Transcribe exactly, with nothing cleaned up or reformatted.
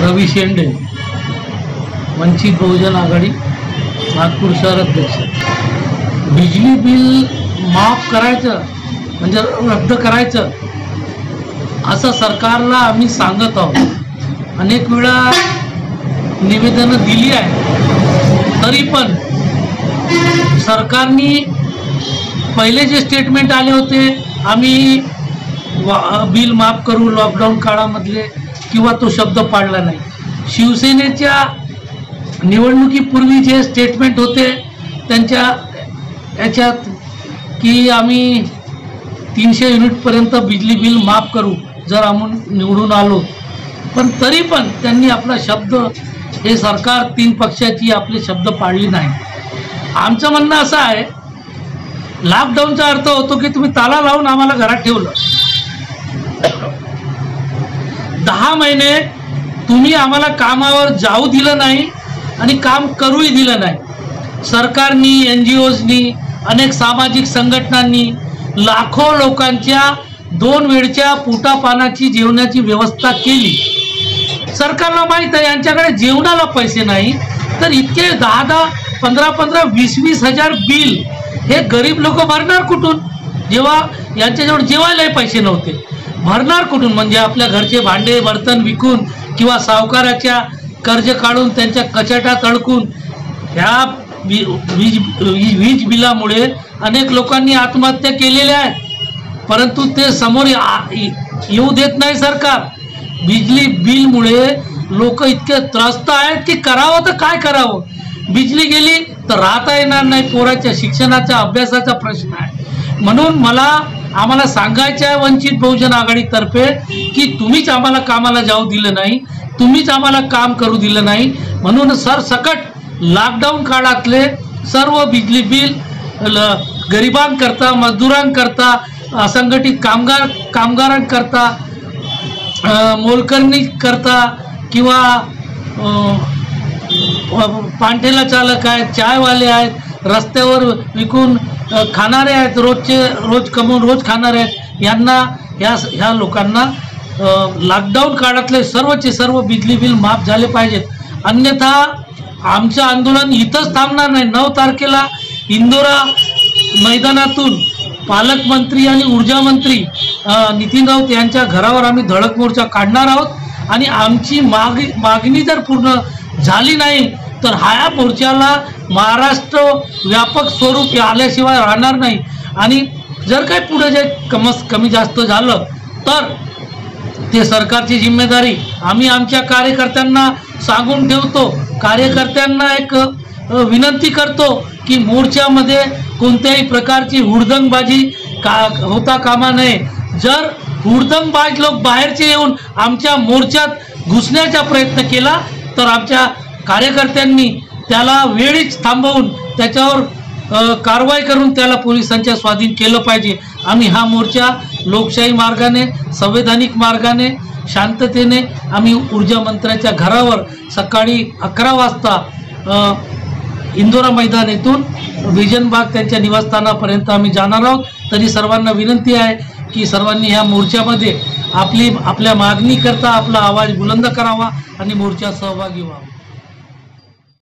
रवी शेंडे, वंचित बहुजन आघाडी, नागपूर शहर अध्यक्ष। बिजली बिल माफ करायचं म्हणजे रद्द करायचं असं सरकारला आम्ही सांगत आहोत। अनेक वेळा निवेदनं दिली आहे, तरी पण सरकारने पहिले जे स्टेटमेंट आले होते आम्ही बिल माफ करू लॉकडाऊन काळामधले, किंवा तो शब्द पाळला नाही। शिवसेनेच्या निवडणुकीपूर्वी जे स्टेटमेंट होते त्यांच्या याच्यात की आम्ही तीनशे युनिटपर्यंत बिजली बिल माफ करू जर आम्ही निवडून आलो, पण तरी पण त्यांनी आपला शब्द, हे सरकार तीन पक्षाची आपले शब्द पाळली नाही। आमचं म्हणणं असं आहे, लॉकडाऊनचा अर्थ होतो की तुम्ही ताला लावून आम्हाला घरात ठेवलं, दहा महिने तुम्ही आम्हाला कामावर जाऊ दिलं नाही आणि काम करूही दिलं नाही। सरकारनी, एन जी ओजनी, अनेक सामाजिक संघटनांनी लाखो लोकांच्या दोन वेळच्या पोटापाण्याची जेवणाची व्यवस्था केली। सरकारला माहीत आहे यांच्याकडे जेवणाला पैसे नाही, तर इतके दहा दहा पंधरा पंधरा वीस वीस हजार बिल हे गरीब लोक भरणार कुठून, जेव्हा यांच्याजवळ जेवायलाही पैसे नव्हते, भरणार कुठून? म्हणजे आपल्या घरचे भांडे बर्तन विकून किंवा सावकाराच्या कर्ज काढून त्यांच्या कचाटात अडकून ह्या वीज वीज बिलामुळे अनेक लोकांनी आत्महत्या केलेल्या आहेत, परंतु ते समोर येऊ देत नाही सरकार। बिजली बिलमुळे लोक इतके त्रस्त आहेत की करावं तर काय करावं, बिजली गेली तर राहता येणार नाही, पोराच्या शिक्षणाचा अभ्यासाचा प्रश्न आहे। म्हणून मला आम्हाला सांगायचं आहे वंचित बहुजन आघाडीतर्फे की तुम्हीच आम्हाला कामाला जाऊ दिलं नाही, तुम्हीच आम्हाला काम करू दिलं नाही, म्हणून सरसकट लॉकडाऊन काळातले सर्व बिजली बिल गरिबांकरता, मजदूरांकरता, असंघटित कामगार कामगारांकरता, मोलकरणी करता किंवा पांठेला चालक आहेत, चायवाले आहेत, रस्त्यावर विकून खाणारे आहेत, रोजचे रोज कमवून रोज खाणारे आहेत, यांना ह्या ह्या लोकांना लॉकडाऊन काळातले सर्वचे सर्व बिजली बिल माफ झाले पाहिजेत। अन्यथा आमचं आंदोलन इथंच थांबणार नाही। नऊ तारखेला इंदोरा मैदानातून पालकमंत्री आणि ऊर्जा मंत्री नितीन राऊत यांच्या घरावर आम्ही धडक मोर्चा काढणार आहोत आणि आमची माग मागणी जर पूर्ण झाली नाही तर हा मोर्चाला महाराष्ट्र व्यापक स्वरूप आल्याशिवाय राहणार नाही। आणि जर काही पुढे जे कमस कमी जास्त झालं तर ते सरकारची जिम्मेदारी आम्ही आमच्या कार्यकर्त्यांना सांगून ठेवतो। कार्यकर्त्यांना एक विनंती करतो की मोर्चामध्ये कोणत्याही प्रकारची हुडदंगबाजी का होता कामा नये। जर हुडदंगबाज लोक बाहेरचे येऊन आमच्या मोर्चात घुसण्याचा प्रयत्न केला तर आमच्या कार्यकर्त्यांनी त्याला वेळीच थांबवून त्याच्यावर कारवाई करून त्याला पोलिसांच्या स्वाधीन केलं पाहिजे। आम्ही हा मोर्चा लोकशाही मार्गाने, संवैधानिक मार्गाने, शांततेने आम्ही ऊर्जा मंत्र्याच्या घरावर सकाळी अकरा वाजता इंदोरा मैदान येथून विजन बाग त्यांच्या निवासस्थानापर्यंत आम्ही जाणार आहोत। तरी सर्वांना विनंती आहे की सर्वांनी ह्या मोर्चामध्ये आपली आपल्या मागणी करता आपला आवाज बुलंद करावा आणि मोर्चात सहभागी व्हावा।